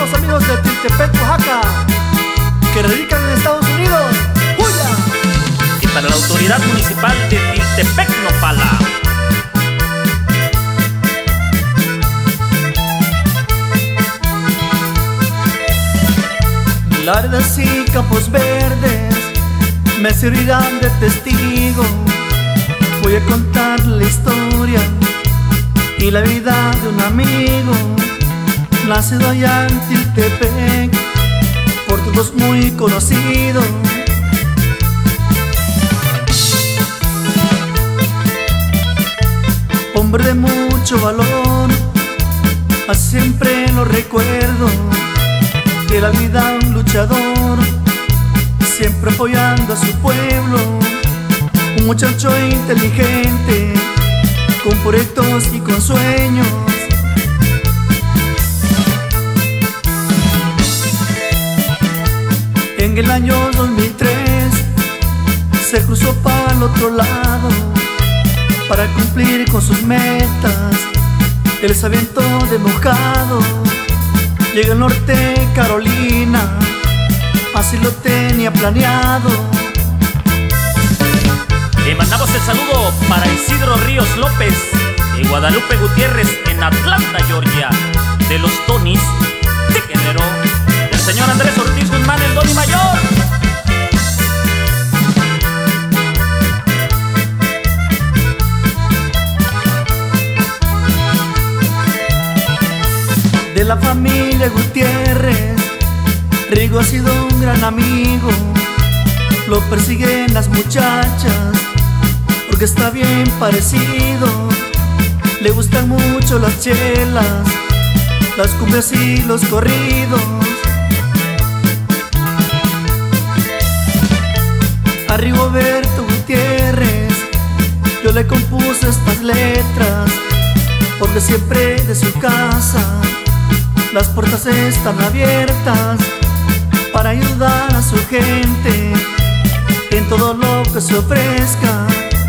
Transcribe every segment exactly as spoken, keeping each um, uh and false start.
los amigos de Tiltepec, Oaxaca, que radican en Estados Unidos. ¡Huya! Y para la autoridad municipal de Tiltepec, Nopala. Laredas y campos verdes me servirán de testigo. Voy a contar la historia y la vida de un amigo, nacido allá en Tiltepec, por todos muy conocido. Hombre de mucho valor, así siempre lo recuerdo. De la vida un luchador, siempre apoyando a su pueblo. Un muchacho inteligente, con proyectos y con sueños. En el año dos mil tres se cruzó para el otro lado para cumplir con sus metas. Él se aventó de mojado, llega al norte Carolina, así lo tenía planeado. Le mandamos el saludo para Isidro Ríos López y Guadalupe Gutiérrez en Atlanta, Georgia, de los Tonis de Guerrero, del señor Andrés Ortiz Guzmán, el Doni Mayor. De la familia Gutiérrez, Rigo ha sido un gran amigo. Lo persiguen las muchachas porque está bien parecido. Le gustan mucho las chelas, las cumbias y los corridos. A Rigoberto Gutiérrez yo le compuse estas letras, porque siempre de su casa las puertas están abiertas para ayudar a su gente en todo lo que se ofrezca.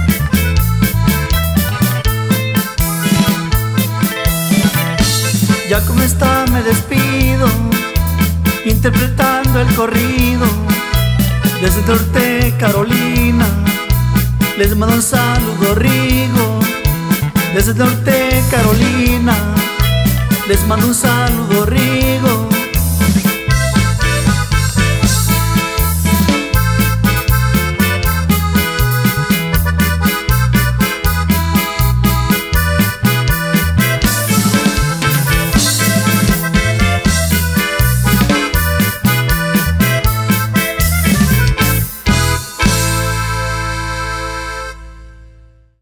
Ya con esta me despido, interpretando el corrido desde el norte Carolina. Les mando un saludo, Rigo, desde el norte Carolina. Les mando un saludo, Rigo.